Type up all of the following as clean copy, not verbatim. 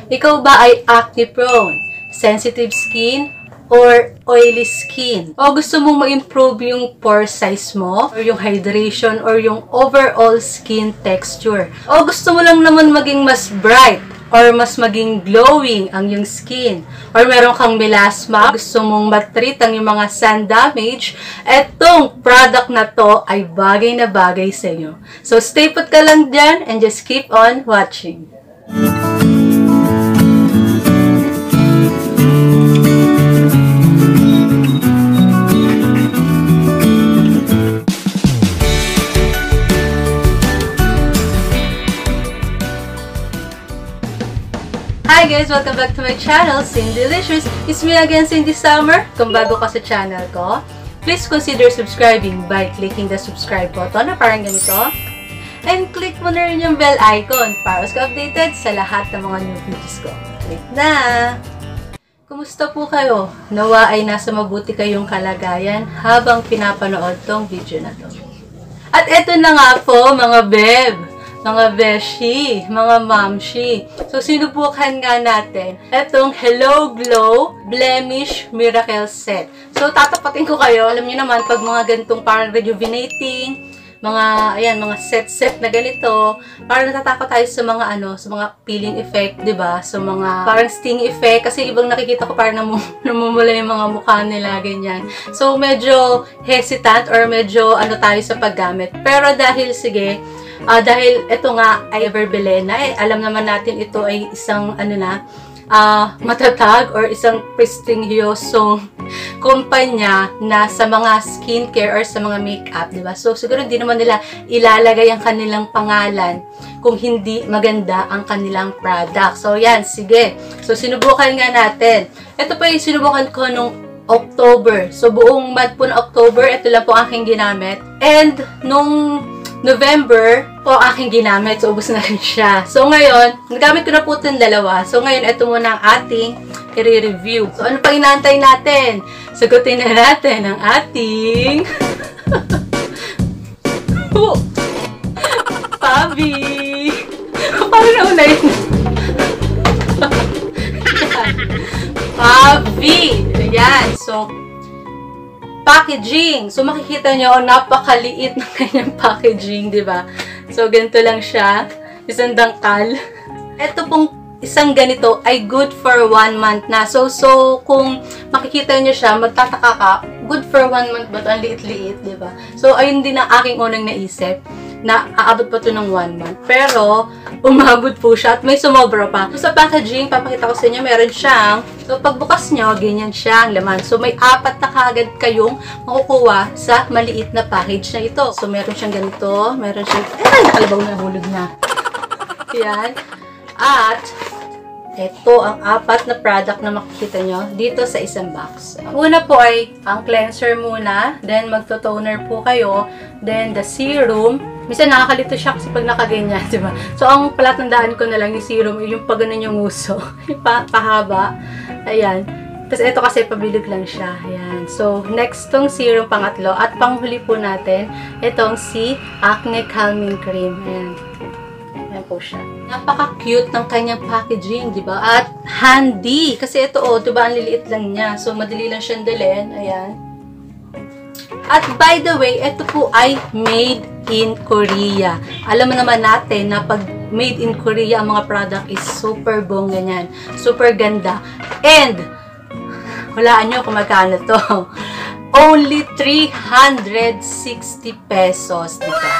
Ikaw ba ay acne prone, sensitive skin, or oily skin? O gusto mong ma-improve yung pore size mo, or yung hydration, or yung overall skin texture? O gusto mo lang naman maging mas bright, or mas maging glowing ang yung skin? Or meron kang melasma, gusto mong matreat ang yung mga sun damage? Etong product na to ay bagay na bagay sa inyo. So stay put ka lang dyan and just keep on watching. Hi guys! Welcome back to my channel, Cindylicious. It's me again, Cindy Summer. Kung bago ka sa channel ko, please consider subscribing by clicking the subscribe button na parang ganito. And click mo na rin yung bell icon para mas ka-updated sa lahat ng mga new videos ko. Click na! Kumusta po kayo? Nawa ay nasa mabuti kayong kalagayan habang pinapanood tong video na to. At eto na nga po mga beb! Mga beshi, mga mamshi. So, sinubukan nga natin itong Hello Glow Blemish Miracle Set. So, tatapatin ko kayo. Alam niyo naman, pag mga ganitong parang rejuvenating, mga set na ganito, parang natatakot tayo sa mga sa mga peeling effect, 'di ba? So mga parang sting effect kasi ibang nakikita ko parang namumula yung mga mukha nila ganyan. So medyo hesitant or medyo tayo sa paggamit. Pero dahil dahil ito nga ay Everbelena, alam naman natin ito ay isang matatag or isang prestigyosong kumpanya na sa mga skincare or sa mga makeup, di ba? So, siguro hindi naman nila ilalagay ang kanilang pangalan kung hindi maganda ang kanilang product. So, yan, sige. So, sinubukan nga natin. Ito pa yung sinubukan ko nung October. So, buong month po na October, ito lang po aking ginamit. And, nung November po aking ginamit. So, ubos na rin siya. So, ngayon, nagamit ko na po itong dalawa. So, ngayon, ito muna ang ating i-review. So, ano pa inaantay natin? Sagutin na natin ang ating Pabi! Parang nauna yun. Pabi! Ayan. So, packaging. So, makikita nyo, napakaliit ng kanyang packaging, di ba? So, ganito lang siya. Isang dangkal. Ito pong isang ganito ay good for 1 month na. So, kung makikita nyo siya, magtataka ka, good for 1 month ba ito? Ang liit-liit, di ba? So, ayun din ang aking unang naisip na aabot pa ito ng 1 month. Pero, umabot po siya at may sumobra pa. So, sa packaging, papakita ko sa inyo, meron siyang, so, pagbukas nyo, ganyan siya ang laman. So, may 4 na kagad kayong makukuha sa maliit na package na ito. So, meron siyang ganito, meron siyang, nakalabaw na, hulog na. Yan. At, ito ang 4 na product na makikita nyo dito sa isang box. Una po ay ang cleanser muna, then magto-toner po kayo, then the serum. Minsan nakakalito siya kasi pag nakaganyan, di ba? So, ang palatandaan ko na lang yung serum, yung pag ganun yung uso, yung pahaba. Ayan. Tapos, ito kasi pabilog lang siya. Ayan. So, next tong serum pangatlo. At panghuli po natin, itong si Acne Calming Cream. Ayan. Ayan po siya. Napaka-cute ng kanyang packaging, di ba? At handy. Kasi ito, di ba, ang liliit lang niya. So, madali lang siyang dalhin. Ayan. At by the way, ito po ay made in Korea. Alam mo naman natin na pag made in Korea, ang mga product is super bongga niyan. Super ganda. And, hulaan nyo kung magkano to. Only 360 pesos. Diba?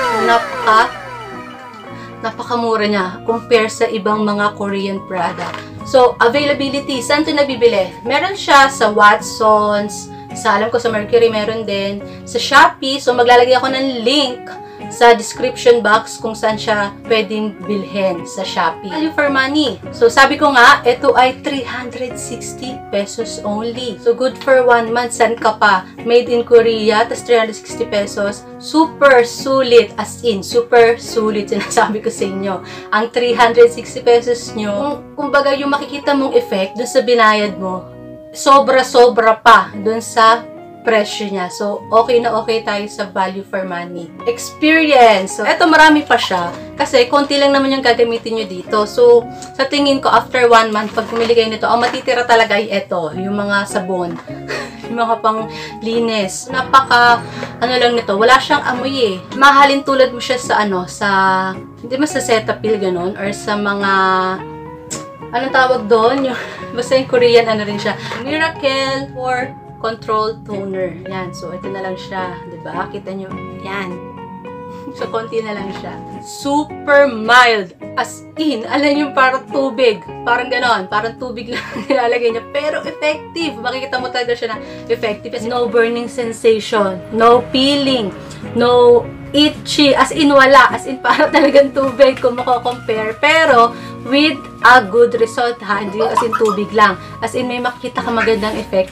Napakamura niya compare sa ibang mga Korean product. So, availability. Saan ito nabibili? Meron siya sa Watsons, alam ko sa Mercury meron din, sa Shopee. So, maglalagay ako ng link sa description box kung saan siya pwedeng bilhin sa Shopee. Value for money. So, sabi ko nga, ito ay 360 pesos only. So, good for 1 month. San ka pa? Made in Korea, tas 360 pesos. Super sulit. As in, super sulit. Sinasabi ko sa inyo. Ang 360 pesos nyo, kumbaga yung makikita mong effect dun sa binayad mo, sobra-sobra pa dun sa presyo niya. So, okay na okay tayo sa value for money. Experience. So, eto marami pa siya. Kasi, konti lang naman yung gagamitin nyo dito. So, sa tingin ko, after 1 month, pag pumili kayo nito, ang matitira talaga ay eto, yung mga sabon. Yung mga pang linis. Napaka, ano lang nito, wala siyang amoy eh. Mahalin tulad mo siya sa hindi mo sa Cetaphil ganun, or sa mga, anong tawag doon? Yung, basta yung Korean, ano rin siya. Miracle for Control Toner. Yan. So, ito na lang siya. Diba? Kita nyo. Yan. So, konti na lang siya. Super mild. As in, alam nyo, parang tubig. Parang ganon. Parang tubig lang nilalagay niya. Pero effective. Makikita mo talaga siya na effective. No burning sensation. No peeling. No itchy. As in, wala. As in, parang talagang tubig kung mako-compare. Pero, with a good result ha. Hindi as in tubig lang. As in, may makikita ka magandang effect.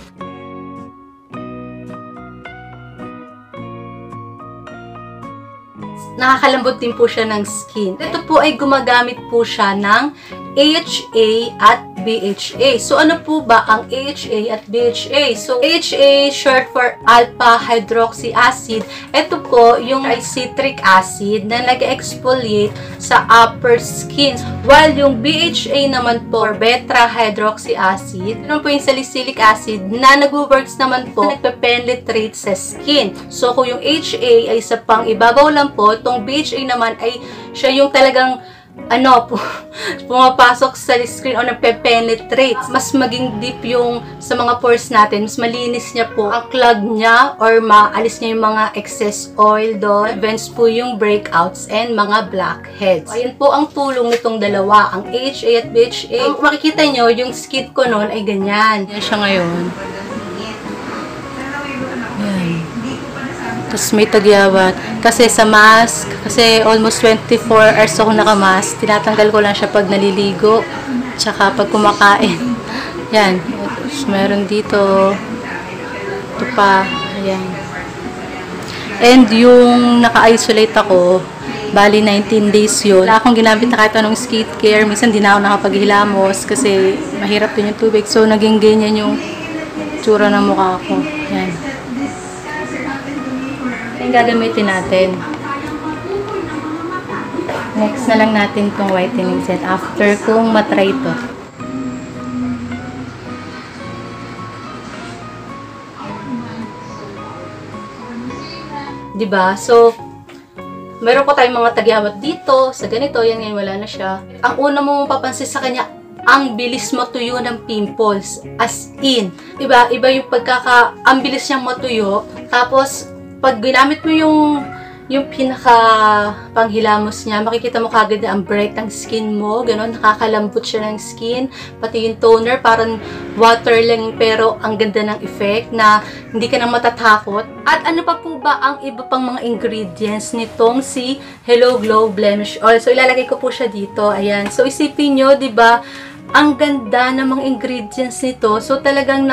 Nakakalambot din po siya ng skin. Ito po ay gumagamit po siya ng AHA at BHA. So, ano po ba ang AHA at BHA? So, AHA, short for alpha hydroxy acid. Ito po yung citric acid na nag-exfoliate sa upper skin. While yung BHA naman po, or beta hydroxy acid, ano po yung salicylic acid na nag-works naman po, nagpe-penetrate sa skin. So, kung yung HA ay sa pang ibabaw lang po, itong BHA naman ay siya yung talagang pumapasok sa skin o nagpe-penetrate. Mas maging deep yung sa mga pores natin. Mas malinis niya po ang clog niya or maalis niya yung mga excess oil doon. Prevents po yung breakouts and mga blackheads. So, ayan po ang tulong nitong dalawa. Ang AHA at BHA. Kung makikita nyo, yung skin ko noon ay ganyan. Yan siya ngayon. Yan. Tapos may tagyawat. Kasi sa mask, kasi almost 24 hours ako nakamask, tinatanggal ko lang siya pag naliligo, tsaka pag kumakain. Yan. Tapos meron dito. Ito pa. Ayan. And yung naka-isolate ako, bali 19 days yun. Wala akong ginamit na kahit anong skincare. Minsan di na ako nakapaghilamos kasi mahirap din yung tubig. So, naging ganyan yung tsura ng mukha ko. Yan. Yung gagamitin natin. Next na lang natin itong whitening set after kung matry ito. Diba? So, meron po tayong mga tagyawat dito. Sa ganito, yan ngayon wala na siya. Ang una mo mapapansin sa kanya, ang bilis matuyo ng pimples. As in. Diba? Iba yung ang bilis niyang matuyo. Tapos, pag ginamit mo yung pinaka panghilamos niya, makikita mo kagad na ang bright ng skin mo, gano'n, nakakalambot siya ng skin, pati yung toner, parang water lang, pero ang ganda ng effect na hindi ka na matatakot. At ano pa po ba ang iba pang mga ingredients nitong si Hello Glow Blemish Oil? So, ilalagay ko po siya dito, ayan. So, isipin nyo, diba, ang ganda ng mga ingredients nito, so talagang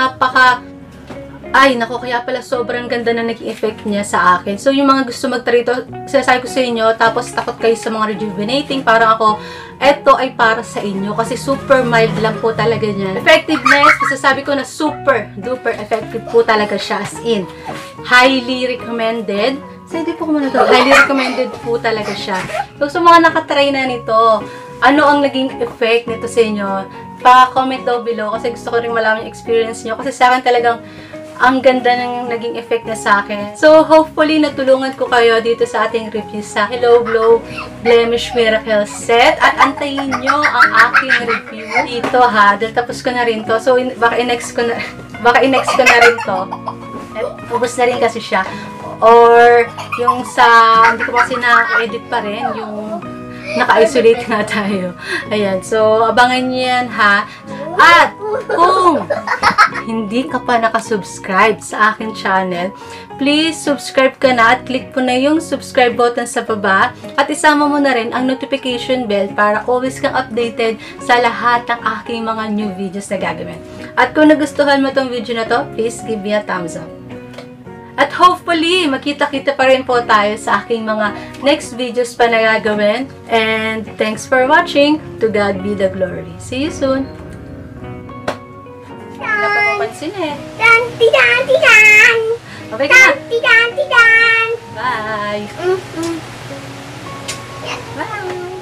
ay, nako, kaya pala sobrang ganda na naging effect niya sa akin. So, yung mga gusto mag-try ito, sinasabi ko sa inyo, tapos takot kayo sa mga rejuvenating, parang ako, eto ay para sa inyo, kasi super mild lang po talaga niya. Effectiveness, sasabi ko na super duper effective po talaga siya, as in. Highly recommended. So, hindi po ko muna ito. Highly recommended po talaga siya. So, sa mga nakatry na nito, ano ang naging effect nito sa inyo? Pa-comment daw below, kasi gusto ko rin malaman yung experience nyo. Kasi sa akin talagang, ang ganda ng naging effect na sa akin. So, hopefully, natulungan ko kayo dito sa ating review sa Hello Glow Blemish Miracle Set. At antayin nyo ang aking review dito ha. Dahil tapos ko na rin to. So, baka i-next ko na rin to. At ubos na rin kasi siya. Or, yung sa, hindi ko kasi na-edit pa rin, yung naka-isolate na tayo. Ayan. So, abangan nyo yan ha. At, kung hindi ka pa nakasubscribe sa akin channel, please subscribe ka na at click po na yung subscribe button sa baba at isama mo na rin ang notification bell para always kang updated sa lahat ng aking mga new videos na gagawin. At kung nagustuhan mo tong video na to, please give me a thumbs up. At hopefully, makita-kita pa rin po tayo sa aking mga next videos pa na gagawin. And thanks for watching. To God be the glory. See you soon! Wala pa papansin eh. Babay ka na. Tidan! Bye. Mm-mm. Yan. Bye.